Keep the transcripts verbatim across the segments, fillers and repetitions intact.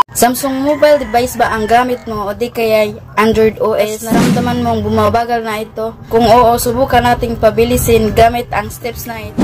Samsung mobile device ba ang gamit mo o di kaya Android O S? Naramdaman mong bumabagal na ito? Kung oo, subukan nating pabilisin gamit ang steps na ito.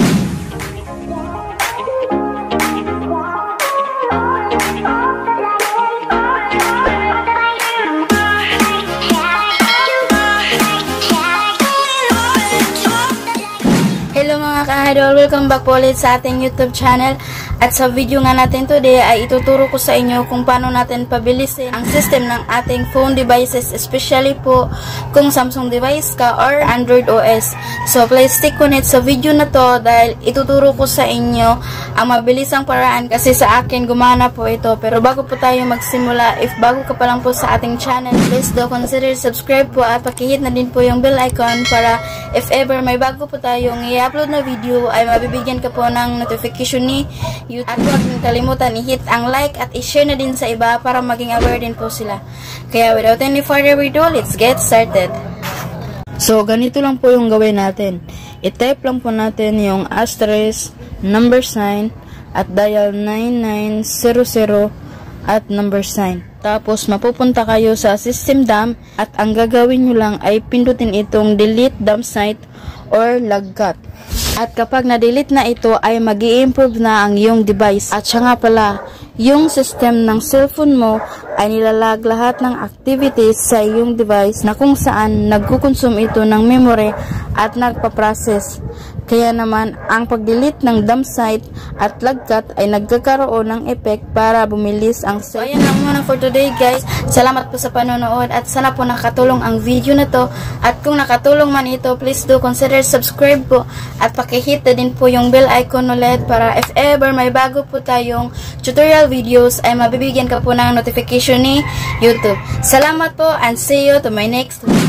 Hello mga ka-idol, welcome back po ulit sa ating YouTube channel. At sa video nga natin today ay ituturo ko sa inyo kung paano natin pabilisin ang system ng ating phone devices, especially po kung Samsung device ka or Android O S. So please stick on it sa video na to dahil ituturo ko sa inyo ang mabilisang paraan kasi sa akin gumana po ito. Pero bago po tayo magsimula, if bago ka pa lang po sa ating channel, please do consider subscribe po at pakihit na din po yung bell icon para if ever may bago po tayong i-upload na video ay mabibigyan ka po ng notification ni YouTube. At huwag niyong kalimutan i-hit ang like at i-share na din sa iba para maging aware din po sila. Kaya without any further ado, let's get started. So ganito lang po yung gawin natin. I-type lang po natin yung asterisk, number sign, at dial nine nine zero zero at number sign. Tapos mapupunta kayo sa system dump at ang gagawin nyo lang ay pindutin itong delete dump site or logcut. At kapag na-delete na ito ay mag-i-improve na ang iyong device. At siya nga pala, yung system ng cellphone mo ay nilalag lahat ng activities sa iyong device na kung saan nagkukonsume ito ng memory at nagpa-process. Kaya naman, ang pag-delete ng dump site at logcut ay nagkakaroon ng effect para bumilis ang cellphone. So, ayan lang muna for today guys. Salamat po sa panonood at sana po nakatulong ang video na to. At kung nakatulong man ito, please do consider subscribe po at pakihit na din po yung bell icon ulit para if ever may bago po tayong tutorial videos ay mabibigyan ka po ng notification ni YouTube. Salamat po and see you to my next video.